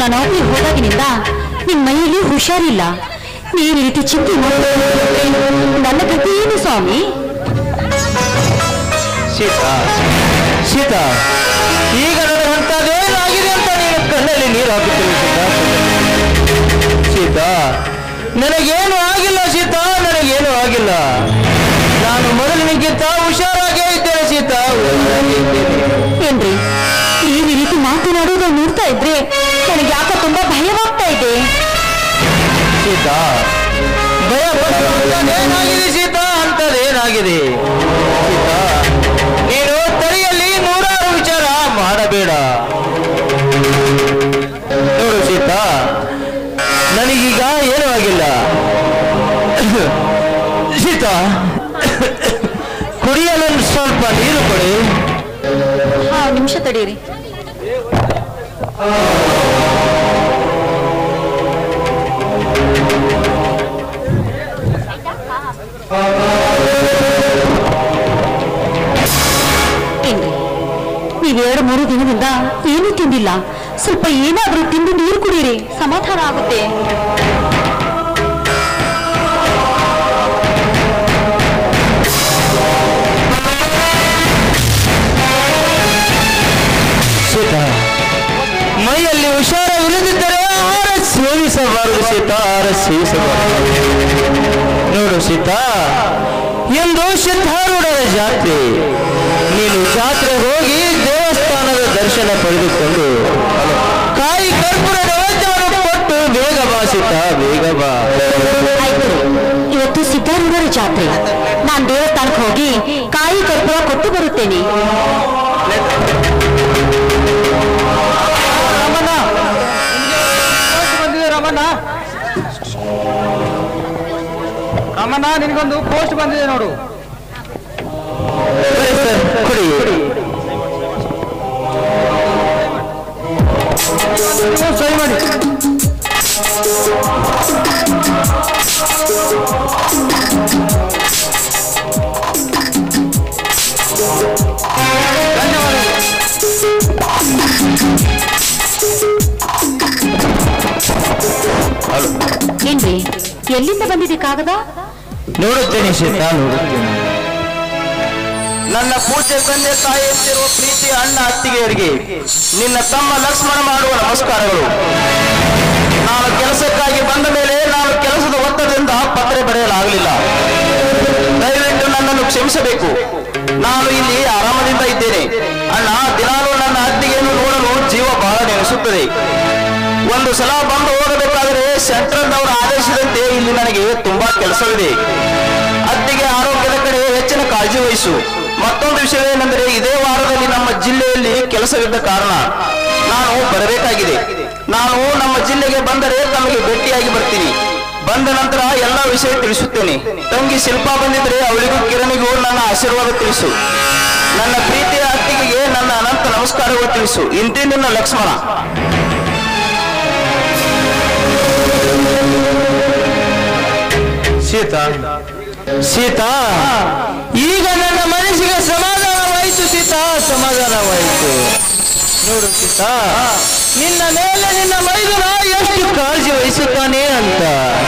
ನಾನು ಆಫೀಸ್ ಹೋದಾಗಿನಿಂದ ನಿನ್ ಮೈಯಲ್ಲಿ ಹುಷಾರಿಲ್ಲ. ನೀನ್ ರೀತಿ ಚಿಂತೆ ಮಾಡಿ ನನ್ನ ಗತಿ ಏನು ಸ್ವಾಮಿ? ಸೀತಾ ಸೀತಾ, ಈಗ ನನಗಂತದೇನಾಗಿದೆ ಅಂತ ನೀನು ಕಣ್ಣಲ್ಲಿ ನೀರು ಹಾಕುತ್ತೇವೆ ಸೀತಾ. ನನಗೇನು ಆಗಿಲ್ಲ ಸೀತಾ, ನನಗೇನು ಆಗಿಲ್ಲ. ನಾನು ಮೊದಲಿನಕ್ಕಿಂತ ಹುಷಾರಾಗೇ ಇದ್ದೇನೆ ಸೀತಾ, ಏನ್ರಿ ಈ ರೀತಿ ಮಾತನಾಡೋದು ನೋಡ್ತಾ ಇದ್ರೆ ನನಗೆ ಯಾಕ ತುಂಬಾ ಭಯವಾಗ್ತಾ ಇದೆ. ಸೀತಾ, ಭಯ ಏನಾಗಿದೆ ಸೀತಾ? ಅಂತದೇನಾಗಿದೆ ಸೀತಾ? ನೀನು ತಲೆಯಲ್ಲಿ ನೂರಾರು ವಿಚಾರ ಮಾಡಬೇಡ. ನೋಡು ಸೀತಾ, ನನಗೀಗ ಏನೂ ಆಗಿಲ್ಲ ಸೀತಾ. ಕುಡಿಯಲು ಸ್ವಲ್ಪ ನೀರು ಕೊಡಿ. ನಿಮಿಷ ತಡೀರಿ. ನೀವ್ 2-3 ದಿನದಿಂದ ಏನೂ ತಿಂದಿಲ್ಲ. ಸ್ವಲ್ಪ ಏನಾದ್ರೂ ತಿಂದು ನೀರು ಕುಡೀರಿ, ಸಮಾಧಾನ ಆಗುತ್ತೆ. ಸೀತಾ, ಮೈಯಲ್ಲಿ ಹುಷಾರಿಲ್ಲದಿದ್ದರೆ ಆಹಾರ ಸೇವಿಸಬಾರದು ಸೀತಾ, ಆಹಾರ ಸೇವಿಸಬಾರದು. ನೋಡು ಸೀತಾ, ಎಂದು ಸಿದ್ಧಾರೂಢರ ಜಾತ್ರೆ. ನೀನು ಜಾತ್ರೆ ಹೋಗಿ ದೇವಸ್ಥಾನದ ದರ್ಶನ ಪಡೆದುಕೊಂಡು ಕಾಯಿ ಕರ್ಪೂರ ನೈವೇದ್ಯವನ್ನು ಕೊಟ್ಟು ಬೇಗ ಬಾ ಸೀತಾ, ಬೇಗ ಬಾ. ಆಯ್ತು, ಇವತ್ತು ಸಿದ್ಧಾರೂಢರ ಜಾತ್ರೆ. ನಾನು ದೇವಸ್ಥಾನಕ್ಕೆ ಹೋಗಿ ಕಾಯಿ ಕರ್ಪೂರ ಕೊಟ್ಟು ಬರುತ್ತೇನೆ. ರಮಣ, ನಿನಗೊಂದು ಪೋಸ್ಟ್ ಬಂದಿದೆ ನೋಡು. ಕೊಡಿ. ಸಹಿ ಮಾಡಿ. ಏನ್ರಿ, ಎಲ್ಲಿಂದ ಬಂದಿದೆ ಕಾಗದ? ನೋಡುತ್ತೇನೆ ಸೀತಾ, ನೋಡುತ್ತೇನೆ. ನನ್ನ ಪೂಜೆ ತಂದೆ ತಾಯಿ ಎಂದಿರುವ ಪ್ರೀತಿ ಅಣ್ಣ ಅತ್ತಿಗೆಯರಿಗೆ ನಿನ್ನ ತಮ್ಮ ಲಕ್ಷ್ಮಣ ಮಾಡುವ ನಮಸ್ಕಾರಗಳು. ನಾನು ಕೆಲಸಕ್ಕಾಗಿ ಬಂದ ಮೇಲೆ ನಾನು ಕೆಲಸದ ಒತ್ತಡದಿಂದ ಪತ್ರ ಬರೆಯಲಾಗಲಿಲ್ಲ. ದಯವಿಟ್ಟು ನನ್ನನ್ನು ಕ್ಷಮಿಸಬೇಕು. ನಾನು ಇಲ್ಲಿ ಆರಾಮದಿಂದ ಇದ್ದೇನೆ. ಅಣ್ಣ, ದಿನಾಲೂ ನನ್ನ ಅತ್ತಿಗೆಯನ್ನು ನೋಡಲು ಜೀವ ಬಹಳ ನೆನೆಸುತ್ತದೆ. ಒಂದು ಸಲ ಬಂದು ಹೋಗಬೇಕಾದರೆ ಸೆಂಟ್ರಲ್ನವರ ಆದೇಶದಂತೆ ಇಲ್ಲಿ ನನಗೆ ತುಂಬಾ ಕೆಲಸವಿದೆ. ಅತ್ತಿಗೆ ಆರೋಗ್ಯದ ಕಡೆ ಹೆಚ್ಚಿನ ಕಾಳಜಿ ವಹಿಸು. ಮತ್ತೊಂದು ವಿಷಯವೇನೆಂದರೆ, ಇದೇ ವಾರದಲ್ಲಿ ನಮ್ಮ ಜಿಲ್ಲೆಯಲ್ಲಿ ಕೆಲಸವಿದ್ದ ಕಾರಣ ನಾನು ಬರಬೇಕಾಗಿದೆ. ನಾನು ನಮ್ಮ ಜಿಲ್ಲೆಗೆ ಬಂದರೆ ತಮಗೆ ಭೇಟಿಯಾಗಿ ಬರ್ತೀನಿ. ಬಂದ ನಂತರ ಎಲ್ಲ ವಿಷಯ ತಿಳಿಸುತ್ತೇನೆ. ತಂಗಿ ಶಿಲ್ಪಾ ಬಂದಿದ್ರೆ ಅವಳಿಗೂ ಕಿರಣಿಗೂ ನನ್ನ ಆಶೀರ್ವಾದ ತಿಳಿಸು. ನನ್ನ ಪ್ರೀತಿಯ ಅತ್ತಿಗೆಗೆ ನನ್ನ ಅನಂತ ನಮಸ್ಕಾರಗಳು ತಿಳಿಸು. ಇಂತಿ ನಿನ್ನ ಲಕ್ಷ್ಮಣ. ಸೀತಾ ಸೀತಾ, ಈಗ ನನ್ನ ಮನಸ್ಸಿಗೆ ಸಮಾಧಾನವಾಯಿತು ಸೀತಾ, ಸಮಾಧಾನವಾಯಿತು. ನೋಡು ಸೀತಾ, ನಿನ್ನ ಮೇಲೆ ನಿನ್ನ ಮೈದುನ ಎಷ್ಟು ಕಾಳಜಿ ವಹಿಸುತ್ತಾನೆ ಅಂತ.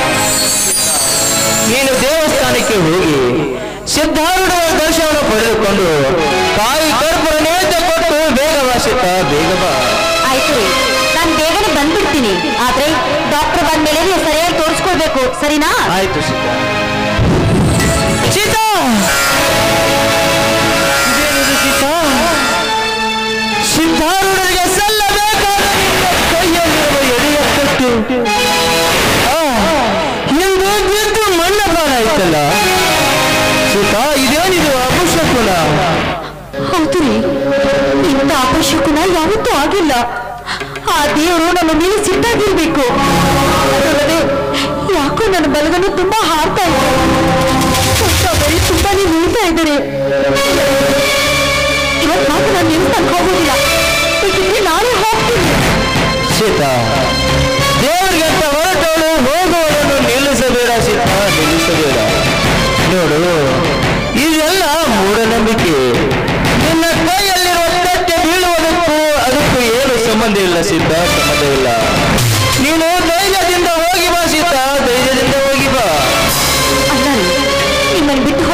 ನೀನು ದೇವಸ್ಥಾನಕ್ಕೆ ಹೋಗಿ ಸಿದ್ಧಾರೂಢರ ದರ್ಶನ ಪಡೆದುಕೊಂಡು ಕಾಯಿ ಕರ್ಪೂರ ನೈವೇದ್ಯ ಕೊಟ್ಟು ಬೇಗ ಬಾ ಸೀತಾ, ಬೇಗ ಬಾ. ಆಯ್ತು, ನಾನು ಬೇಗನೆ ಬಂದ್ಬಿಡ್ತೀನಿ. ಆದ್ರೆ ಡಾಕ್ಟರ್ ಬಂದ್ಮೇಲೆ ನೀವು ಸರಿಯಾಗಿ ತೋರಿಸ್ಕೊಳ್ಬೇಕು, ಸರಿನಾ? ಆಯ್ತು ಸೀತಾ. ಸೀತಾ, ಇದೇನಿದು ಸೀತಾ? ಸಿದ್ಧಾರೂಢರಿಗೆ ಸಲ್ಲಬೇಕಾದ ಕೈಯಲ್ಲಿರುವ ಎಡೆಯ ಕಟ್ಟು ಎಂದು ಬಿದ್ದು ಮಣ್ಣ ಪಾಲಾಯ್ತಲ್ಲ ಸೀತಾ. ಇದೇನಿದು ಅಪಶಕುನ? ಹೌದು ರೀ, ಇಂಥ ಅಪಶಕುನ ಯಾವತ್ತೂ ಆಗಿಲ್ಲ. ಆ ದೇವರು ನಮ್ಮ ಮೇಲೆ ಸಿಟ್ಟಾಗಿರ್ಬೇಕು. ಅದಲ್ಲದೆ ಯಾಕೋ ನನ್ನ ಬಲಗನ್ನು ತುಂಬಾ ಹಾರ್ತಾ ಇದೆ. ಬರೀ ತುಂಬಾನೇ ನೀಡ್ತಾ ಇದ್ದಾರೆ. ಇವತ್ತು ಮಾತ್ರ ನಾನು ನಿಲ್ಸಕ್ಕೆ ಹೋಗೋದಿಲ್ಲ, ಬೇಕಿದ್ರೆ ನಾಳೆ ಹೋಗ್ತೀನಿ. ಸೀತಾ, ದೇವರಿಗೆ ಅಂತ ಹೊರಟವಳು ಹೋಗುವುದನ್ನು ನಿಲ್ಲಿಸಬೇಡ ಸೀತಾ, ನಿಲ್ಲಿಸಬೇಡ. ನೋಡು, ಇದೆಲ್ಲ ಮೂಢನಂಬಿಕೆ. ನಿನ್ನ ಕೈಯಲ್ಲಿರುವ ತಟ್ಟೆ ಬೀಳುವುದಕ್ಕೂ ಅದಕ್ಕೂ ಏನು ಸಂಬಂಧ ಇಲ್ಲ ಸೀತಾ, ಸಂಬಂಧ ಇಲ್ಲ.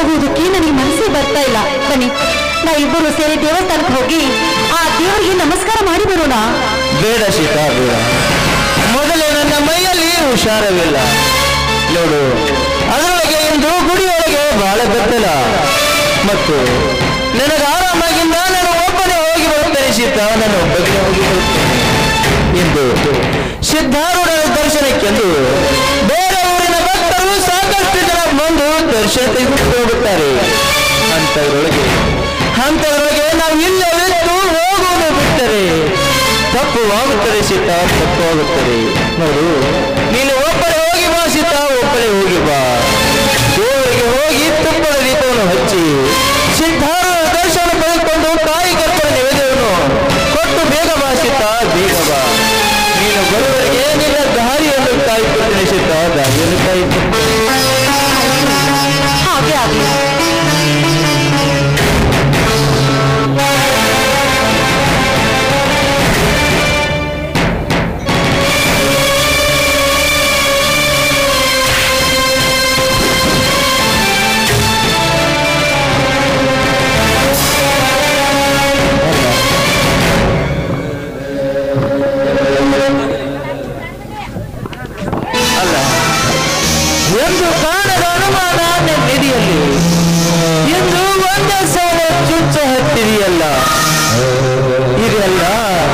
ಹೋಗುವುದಕ್ಕೆ ನನಗೆ ಮನಸ್ಸೇ ಬರ್ತಾ ಇಲ್ಲ. ಬನ್ನಿ, ನಾವಿಬ್ಬರು ಸೇರಿ ದೇವಸ್ಥಾನಕ್ಕೆ ಹೋಗಿ ಆ ದೇವರಿಗೆ ನಮಸ್ಕಾರ ಮಾಡಿ ಬರೋಣ. ಬೇಡ ಸೀತಾ, ಬೇಡ. ಮೊದಲೇ ನನ್ನ ಮೈಯಲ್ಲಿ ಹುಷಾರವಿಲ್ಲ ನೋಡು. ಅದರೊಳಗೆ ಇಂದು ಗುಡಿಯೊಳಗೆ ಬಹಳ ಬೆತ್ತಲ ಮತ್ತು ನನಗೆ ಆರಾಮಾಗಿಂದ ನಾನು ಒಬ್ಬನೇ ಹೋಗಿ ಬರುತ್ತೇನೆ ಸೀತಾ, ನಾನು ಒಬ್ಬನೇ ಹೋಗಿ ಬರುತ್ತೇನೆ ಎಂದು ಸಿದ್ಧಾರೂಢರ ದರ್ಶನಕ್ಕೆಂದು ಬೇರೆ ಊರಿನ ಭಕ್ತರು ಸಾಕಷ್ಟು ಜನ ಬಂದು ದರ್ಶನ ತೆಗೆದುಕೊಂಡು ಹೋಗುತ್ತಾರೆ. ಅಂತದ್ರೊಳಗೆ ನಾವು ಇಲ್ಲವಿದ್ದು ಹೋಗುವುದು ಬಿಟ್ಟರೆ ತಪ್ಪುವಾಗುತ್ತದೆ ಸೀತಾ, ತಪ್ಪುವಾಗುತ್ತದೆ. ನೋಡು, ನೀನು ಒಬ್ಬರೇ ಹೋಗಿ ಬಾ ಸೀತಾ, ಒಬ್ಬರೇ ಹೋಗಿ ಬಾ. ದೇವರಿಗೆ ಹೋಗಿ ತುಪ್ಪದ ದೀಪವನ್ನು ಹಚ್ಚಿ ಸಿದ್ಧಾರೂಢರ ದರ್ಶನ ಪಡೆದುಕೊಂಡು ಕಾಯಿ ಕರ್ಪೂರ ನೈವೇದ್ಯವನ್ನು ಕೊಟ್ಟು ಬೇಗ ಬಾ ಸೀತಾ, ಬೇಗ ಬಾ. ನೀನು ಬರುವವರೆಗೆ ನಿನ್ನ ದಾರಿಯನ್ನು ಕಾಯ್ಕೊಳ್ತೇನೆ ಸೀತಾ, ದಾರಿಯನ್ನು ಕಾಯ್ಕೊಳ್ತೇನೆ. ಹಾಗೆ ಆಗಲಿ. ಒಂದು ಕಾಣದ ಅನುಮಾನ ನಿಧಿಯಲ್ಲಿ ಇಂದು ಒಂದೇ ಸಲ ಚುಚ್ಚ ಹತ್ತಿದೆಯಲ್ಲ. ಇದೆಲ್ಲ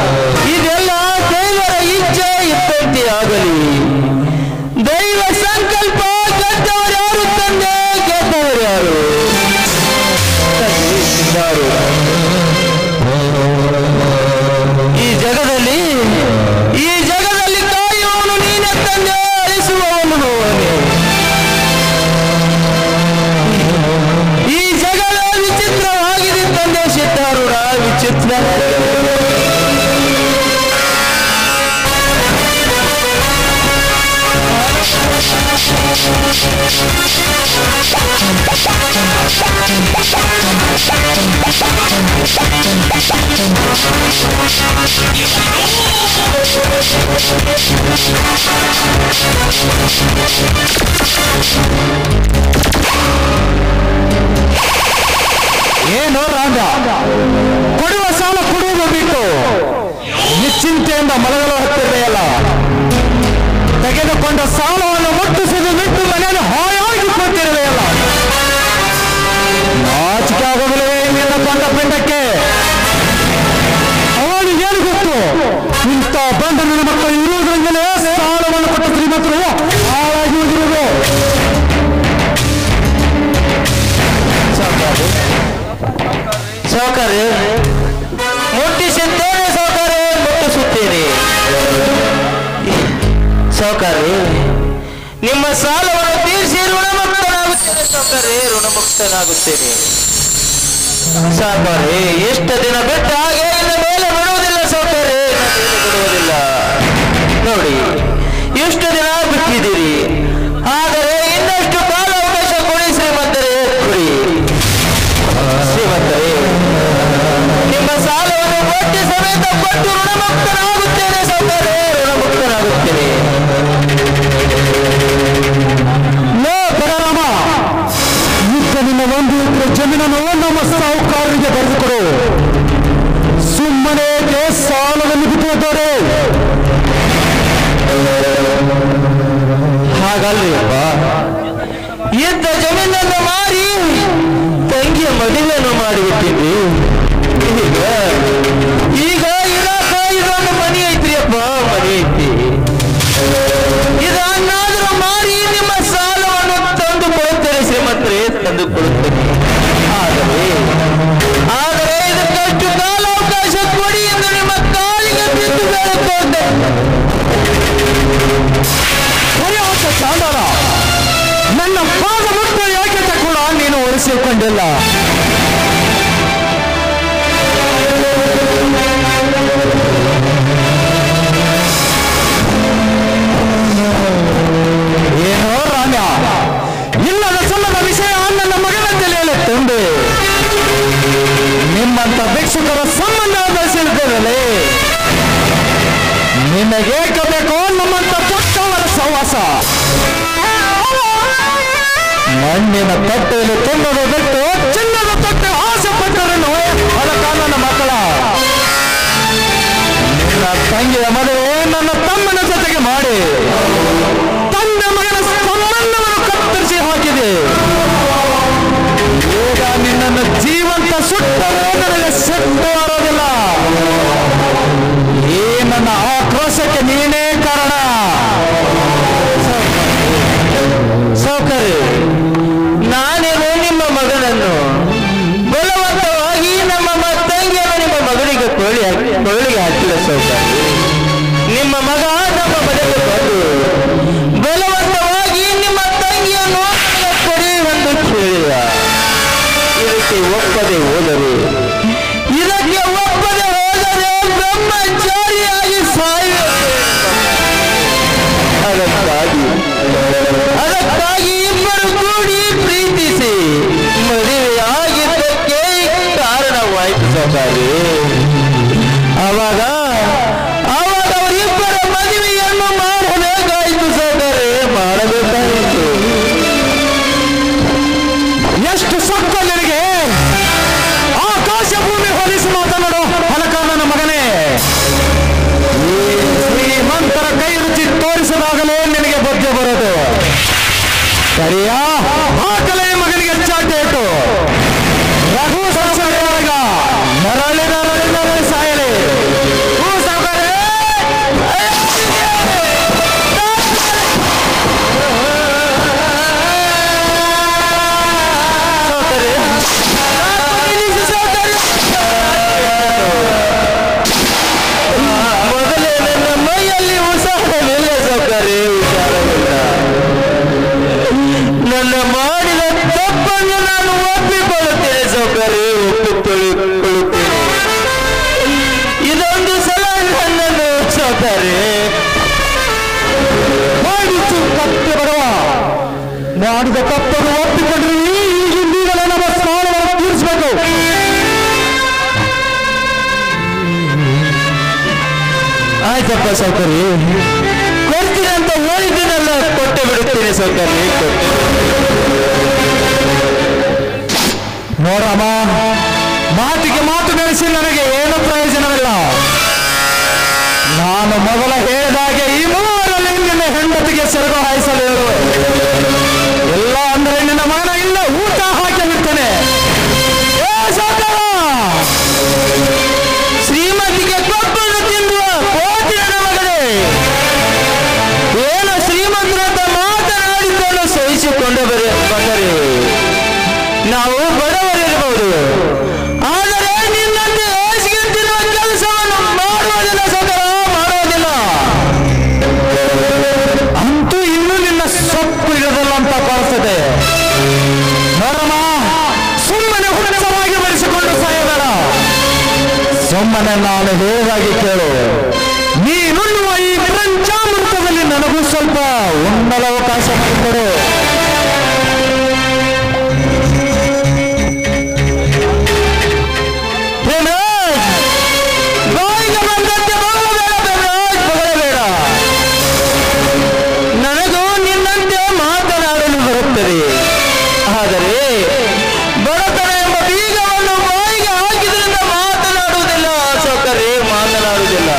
ದೇವರ ಇಚ್ಛೆ ಇದ್ದಂತೆ ಆಗಲಿ. ದೈವ ಸಂಕಲ್ಪ. ಗೆದ್ದವರು ಯಾರು ತಂದೆ, ಗೆದ್ದವರು ಯಾರು? ಈ ಜಗದಲ್ಲಿ ಕಾಯುವವನು ನೀನೇ ತಂದೆ, ಅಳಿಸುವವನು ನೋವನೇ. ಈ ಜಗದ ವಿಚಿತ್ರವಾಗಿದೆ ತಂದೆ ಸಿದ್ಧಾರೂಢ, ವಿಚಿತ್ರ. ಏನೋ ರಾಜ, ಕೊಡುವ ಸಾಲ ಕೊಡುವುದು ಬಿಟ್ಟು ನಿಶ್ಚಿಂತೆಯಿಂದ ಮಲಗಲು ಹತ್ತಿದೆಯಲ್ಲ. ತೆಗೆದುಕೊಂಡ ಸಾಲವನ್ನು ಮುಟ್ಟಿಸಿದು ಬಿಟ್ಟು ಮನೆಯಲ್ಲಿ ಹಾಯಾಗಿ ಕೂತಿರುವೆಯಲ್ಲ. ನಾಚಿಕೆ ಆಗಬಲ್ಲವೇ ನಿನ್ನ ಬಂದ ಪಿಂಡಕ್ಕೆ? ಅವನಿಗೇನು ಗೊತ್ತು, ಇಂಥ ಬಂದ ನನ್ನ ಮಕ್ಕಳು ಇರುವುದರಿಂದಲೇ ಸಾಲವನ್ನು ಕೊಟ್ಟ ಶ್ರೀಮಂತರು ಹಾಳಾಗಿ ಹೋಗಿರುವುದು. ಸಾವುಕಾರೆ, ಮುಟ್ಟಿಸಿದ್ದೇನೆ ಸಾವುಕಾರೆ, ಮುಟ್ಟಿಸುತ್ತೇನೆ ಸಾವುಕಾರೆ. ನಿಮ್ಮ ಸಾಲವನ್ನು ತೀರಿಸಿ ಋಣಮುಕ್ತನಾಗುತ್ತೇನೆ ಸಾವುಕಾರೆ, ಋಣಮುಕ್ತನಾಗುತ್ತೇನೆ ಸಾವುಕಾರೆ. ಎಷ್ಟು ದಿನ ಬಿಟ್ಟು ಹಾಗೆ ಇನ್ನು ಮೇಲೆ ಬಿಡುವುದಿಲ್ಲ ಸಾವುಕಾರೆ, ಬಿಡುವುದಿಲ್ಲ. ನೋಡಿ, ಎಷ್ಟು ದಿನ ಬಿಟ್ಟಿದ್ದೀರಿ, ಆದರೆ ಇನ್ನಷ್ಟು ಕಾಲ ಅವಕಾಶ ಕೊಡಿ ಶ್ರೀಮಂತರೇ, ಕೊಡಿ ಶ್ರೀಮಂತರೇ. ನಿಮ್ಮ ಸಾಲವನ್ನು ಬಡ್ಡಿ ಸಮೇತ ಕೊಟ್ಟು ಋಣಮುಕ್ತನಾಗುತ್ತೇನೆ ಸಾವುಕಾರೆ, ಋಣಮುಕ್ತನಾಗುತ್ತೇನೆ. ಲೋ ಬಲರಾಮ, ಈಗ ನಿನ್ನ 1 ಎಕರೆ ಜಮೀನನ್ನು ನಮ್ಮ ಸಾಹುಕಾರರಿಗೆ ಬರೆದುಕೊಡು. ಸುಮ್ಮನೆ ಸಾಲವನ್ನು ಬಿಟ್ಟಿದ್ದಾರೆ. ಹಾಗಲ್ರಿಯಪ್ಪ, ಇದ್ದ ಜಮೀನನ್ನು ಮಾರಿ ತಂಗಿಯ ಮದುವೆಯನ್ನು ಮಾಡಿಬಿಟ್ಟಿದ್ವಿ. ಈಗ ಇರಾಕ ಇದೊಂದು ಮನೆ ಐತ್ರಿಯಪ್ಪ, ಮನೆ ಐತಿ. ಇದನ್ನಾದ್ರೂ ಮಾರಿ ನಿಮ್ಮ ಸಾಲವನ್ನು ತಂದು ಕೊಡುತ್ತೇನೆ ಶ್ರೀಮಂತರೇ, ತಂದು ಕೊಡುತ್ತೇನೆ. ಆದರೆ ಇದಕ್ಕಷ್ಟು ಕಾಲಾವಕಾಶ ಕೊಡಿ ಎಂದು ನಿಮ್ಮ ಕಾಲಿಗೆ ಬಿದ್ದು ಬೇಡುತ್ತೇನೆ. ಚಾಂಡಾಲ, ನನ್ನ ಪಾದ ಮುಟ್ಟು ಯಾಕೆ ಕೂಡ ನೀನು ಒರೆಸಿಕೊಂಡಿಲ್ಲ? ಏನೋ ರಾಮ್ಯ, ಇಲ್ಲದ ಸಲ್ಲದ ವಿಷಯ ನನ್ನ ಮಗನ ತಲೆಯಲ್ಲಿ ತಂದೆ. ನಿಮ್ಮಂತ ಭಿಕ್ಷುಕರ ಸಂಬಂಧ ಬೆಳೆಸಿದ್ದೇವೆ. ನಿನಗೆ ಬೇಕು ನಮ್ಮಂತ ಪುಟ್ಟವರ ಸಹವಾಸ. ಮಣ್ಣಿನ ತಟ್ಟೆಯಲ್ಲಿ ತುಂಬದ ಬಿಟ್ಟು ಚಿನ್ನದ ತಟ್ಟೆ ಆಸೆ ಪಟ್ಟರನ್ನು ಅದಕ್ಕ ನನ್ನ ಮಕ್ಕಳ ನಿನ್ನ ತಂಗಿಯ ಮದುವೆ ನನ್ನ ತಮ್ಮನ ಜೊತೆಗೆ ಮಾಡಿ ತಂದೆ ಮಗನ ಸಂಬಂಧವನ್ನು ಕತ್ತರಿಸಿ ಹಾಕಿದೆ. ಈಗ ನಿನ್ನನ್ನು ಜೀವಂತ ಸುಟ್ಟರೆ ನನಗೆ ಸೆಟ್ಟು ಬರೋದಿಲ್ಲ. ಈ ನನ್ನ ಆಕ್ರೋಶಕ್ಕೆ ನೀನೇ ಕಾರಣ. ಸೌಕರ್ಯ ನಾನೇನು ನಿಮ್ಮ ಮಗನನ್ನು ಬಲವಂತವಾಗಿ ನಮ್ಮ ತಂಗಿಯನ್ನು ನಿಮ್ಮ ಮಗನಿಗೆ ಕೊಳ್ಳಿಗೆ ಹಾಕಿಲ್ಲ. ಸೌಕರ್ಯ ನಿಮ್ಮ ಮಗ ನಮ್ಮ ಮನೆಗೆ ಬಂದು ಬಲವಂತವಾಗಿ ನಿಮ್ಮ ತಂಗಿಯನ್ನು ಕೊಡಿ ಎಂದು ಕೇಳಿದ. ಇದಕ್ಕೆ ಒಪ್ಪದೆ ಹೋದರೆ ಬ್ರಹ್ಮಚಾರಿಯಾಗಿ ಸಾಯಬೇಕು. ಅದಕ್ಕಾಗಿ ಇಬ್ಬರು ಕೂಡಿ ಪ್ರೀತಿಸಿ ಮದುವೆಯಾಗಿದ್ದಕ್ಕೆ ಕಾರಣವಾಯಿತು. ಸೌಕರ್ಯ ಅವಾಗ ಅವರಿಬ್ಬರ ಮದುವೆಯನ್ನು ಮಾಡಬೇಕಾಯಿತು. ಸೌಕರ್ಯ ಮಾಡಬೇಕಾಯಿತು. ಎಷ್ಟು ಸೊಕ್ಕ ನಿನಗೆ! ಆಕಾಶ ಭೂಮಿ ಹೋಲಿಸಿ ಮಾತನಾಡು ಹಲಕ ನನ್ನ ಮಗನೇ. ಈ ಶ್ರೀಮಂತರ ಕೈ ರುಚಿ ತೋರಿಸಿದಾಗಲೇ ನಿನಗೆ ಬುದ್ಧಿ ಬರೋದು. ಸರಿಯಾ? ಹಾಕಲೇ ಮಗನಿಗೆ ಚಾಟೇಟು. ರಘು ಸಂಸಾರದಾಗ ನರಳಿ ನರಳಿ ನರಳಿ ಸಾಯಲಿ. ಮೊದಲೇ ನನ್ನ ಮೈಯಲ್ಲಿ ಉಸಾರವಿಲ್ಲ. ಸೌಕರ್ಯ ಹುಷಾರಾಗಿಲ್ಲ. ನನ್ನ ಮಾಡಿದ ತಪ್ಪನ್ನು ನಾನು ಒಪ್ಪಿಕೊಳ್ಳುತ್ತೇನೆ. ಸೌಕರ್ಯ ಒಪ್ಪಿಕೊಳ್ಳುತ್ತೇನೆ. ಇದೊಂದು ಸಲ ನನ್ನನ್ನು ಸೌಕರ್ಯ ಮಾಡಿದ ತಪ್ಪನ್ನು ಒಪ್ಪಿಕೊಂಡ್ರೆ ಈಗಲೇ ನಮ್ಮ ಸ್ನಾನವನ್ನು ತೀರಿಸಬೇಕು. ಆಯ್ತಪ್ಪ ಸೌಕರ್ಯ, ಕೊಡ್ತೀನಿ ಅಂತ ಹೋಗಿದ್ದೀನಲ್ಲ, ಕೊಟ್ಟೆ ಬಿಡುತ್ತೇನೆ. ಸೌಕರ್ಯ ನೋಡಮ್ಮ, ಮಾತಿಗೆ ಮಾತು ನಡೆಸಿ ನನಗೆ ಏನು ಪ್ರಯೋಜನವಿಲ್ಲ. ನಾನು ಮೊದಲ ಹೇಳಿದಾಗೆ ಈ ಮೂವರಲ್ಲಿ ನಿನ್ನ ಹೆಂಡತಿಗೆ ಸೆರಗು ಹಾಯಿಸಲು ಹೇಳು. ಎಲ್ಲ ಅಂದ್ರೆ ನಿನ್ನ ಮಗನ ಇಲ್ಲ ಊಟ ಹಾಕಿ ಬಿಡ್ತೇನೆ. ಶ್ರೀಮತಿಗೆ ಕೊಪ್ಪನ್ನು ತಿಂದುವ ಕೋತಿನ ಮಗನೇ, ಏನು ಶ್ರೀಮಂತರಂತ ಮಾತನಾಡಿಕೊಂಡು ಸಹಿಸಿಕೊಂಡು ಬಂದರೆ ನಾವು ಬಡವರಿರಬಹುದು, ಆದರೆ ನಿನ್ನಂತೆ ಹೇಸಿಗೆ ತಿನ್ನುವ ಕೆಲಸವನ್ನು ಮಾಡುವುದಿಲ್ಲ. ಸದಾ ಮಾಡುವುದಿಲ್ಲ. ಅಂತೂ ಇನ್ನೂ ನಿನ್ನ ಸೊಪ್ಪು ಇರೋದಿಲ್ಲ ಅಂತ ಕಾಣಿಸ್ತದೆ. ನೋಡಮ್ಮ, ಸುಮ್ಮನೆ ಹುಚ್ಚವಾಗಿ ಬರೆಸಿಕೊಂಡು ಸಾಯಬೇಡ. ಸುಮ್ಮನೆ ನಾನು ಹೇಗಾಗಿ ಕೇಳು. ನೀನುಣ್ಣುವ ಈ ಪಂಚಾಮೃತದಲ್ಲಿ ನನಗೂ ಸ್ವಲ್ಪ ಉಣ್ಣಲು ಅವಕಾಶ ಮಾಡಿಕೊಡು. ಬಾಯಿಗೆ ಬಂದಂತೆ ಬಗಳಬೇಡ. ನನಗೂ ನಿನ್ನಂತೆ ಮಾತನಾಡಲು ಬರುತ್ತದೆ, ಆದರೆ ಬಡತನ ಎಂಬ ಬೀಗವನ್ನು ಬಾಯಿಗೆ ಹಾಕಿದ್ರಿಂದ ಮಾತನಾಡುವುದಿಲ್ಲ. ಸೌಕರ್ಯ ಮಾತನಾಡುವುದಿಲ್ಲ.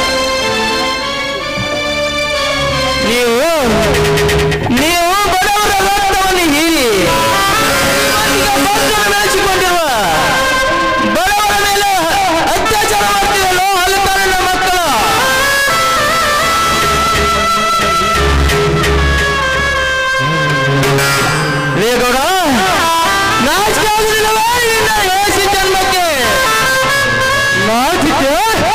ನೀವು ಬಡವರ ರಕ್ತವನ್ನು ಹೀರಿ ಬೆಳೆಸಿಕೊಂಡಿರುವ ಬಡವರ ಮೇಲೆ ಅತ್ಯಾಚಾರ ಮಾಡ್ತೀರಲ್ಲ, ಹಲಕಾರಣ ಮಕ್ಕಳ. ರೇಗೌಡ, ನಾಚಿಕೆ ಆಗುದಿಲ್ಲವೇ ನಿನ್ನ ಹೇಸಿ ಜನ್ಮಕ್ಕೆ? ನಾಚಿಕೆ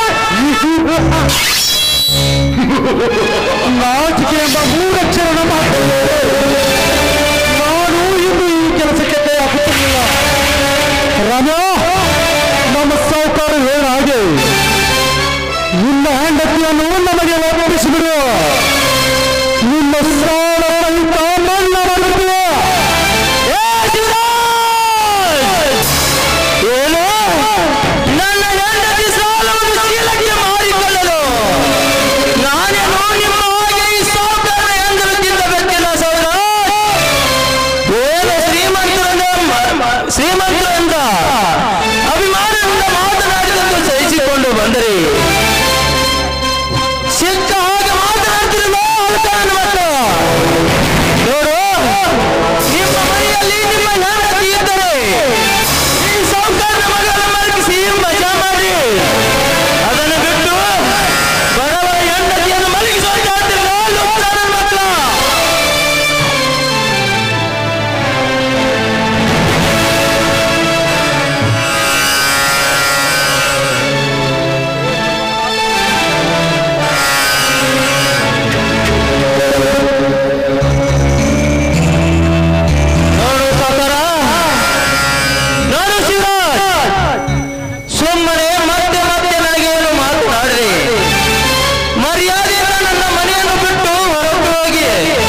ನಾಚಿಕೆ ಎಂಬ ಮೂರಕ್ಷರಣ ಮಾತನ್ನು ನಾನು ಇಂದು ಈ ಕೆಲಸಕ್ಕೆ ಕೈ ಹಾಕುತ್ತಿರಲಿಲ್ಲ. ರಾಮ, ನಮ್ಮ ಸಾಹುಕಾರ ಹೇಳ ಹಾಗೆ ನಿನ್ನ ಹೆಂಡತಿಯನ್ನು ನಮಗೆ ಒಪ್ಪಿಸಿಬಿಡು. ನಿನ್ನ ಸಾಲರಹಿತ ಮನ್ನ ಮಾಡುತ್ತೇವೆ. ಏನು? ನನ್ನ ಹೆಂಡತಿ ಸಾಲವನ್ನು ಚೀಲಕ್ಕೆ ಮಾರಿಕೊಳ್ಳಲು ನಾನೇನು ನಿಮ್ಮ ಹಾಗೆ ಈ ಸಾಹುಕಾರ ಹೆಂಗಲು ತಿನ್ನಬೇಕಿಲ್ಲ. ಸೌರ ಏನು ಶ್ರೀಮಂತರು ಅಂತ ಅಭಿಮಾನದಿಂದ ಮಾತನಾಡಿದಂತೆ ಸಹಿಸಿಕೊಂಡು ಬಂದರೆ ಸಿಕ್ಕ ಹಾಗೆ ಮಾತನಾಡ್ತಿರಲ್ಲ ಮಕ್ಕಳು. ನೋಡು, ನಿಮ್ಮ ಮನೆಯಲ್ಲಿ ನಿಮ್ಮ ಹೆಂಡತಿ ಇದ್ದರೆ ಈ ಸೌಕರ್ಯ ಮಗಳನ್ನು ಮಲಗಿಸಿ ಮಜಾ ಮಾಡಿ, ಅದನ್ನು ಬಿಟ್ಟು ಬಡವ ಹೆಂಡತಿಯನ್ನು ಮಲಗಿಸೋದಾಗ್ತಿರಲ್ಲ ಮಕ್ಕಳು. ಸುಮ್ಮನೆ ಮತ್ತೆ ಮತ್ತೆ ನನಗೆ ಏನು ಮಾತನಾಡ್ರಿ, ಮರ್ಯಾದೆಯಿಂದ ನನ್ನ ಮನೆಯನ್ನು ಬಿಟ್ಟು ಹೊರಟು ಹೋಗಿ.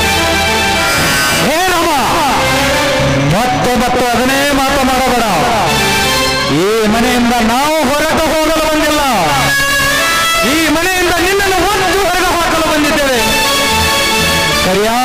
ಏನಮ್ಮ ಮತ್ತೆ ಮತ್ತೆ ಅದನ್ನೇ ಮಾತನಾಡಬೇಡ. ಈ ಮನೆಯಿಂದ ನಾವು ಹೊರಟು ಹೋಗಲು ಬಂದಿಲ್ಲ, ಈ ಮನೆಯಿಂದ ನಿನ್ನನ್ನು ಹೊತ್ತು ಹೊರಗೆ ಹಾಕಲು ಬಂದಿದ್ದೇವೆ. ಸರಿಯಾ?